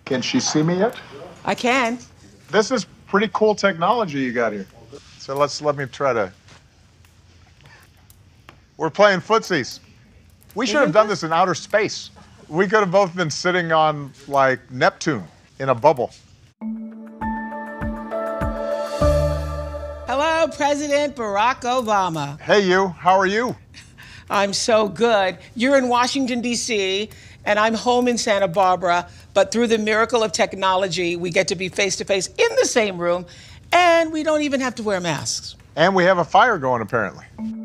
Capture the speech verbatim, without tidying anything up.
Can she see me yet? I can. This is pretty cool technology you got here. So let's let me try to. We're playing footsies. We should have done this in outer space. We could have both been sitting on like Neptune in a bubble. Hello, President Barack Obama. Hey, you. How are you? I'm so good. You're in Washington, D C, and I'm home in Santa Barbara, but through the miracle of technology, we get to be face-to-face in the same room, and we don't even have to wear masks. And we have a fire going, apparently.